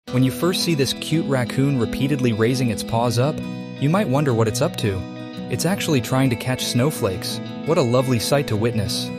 When you first see this cute raccoon repeatedly raising its paws up, you might wonder what it's up to. It's actually trying to catch snowflakes. What a lovely sight to witness.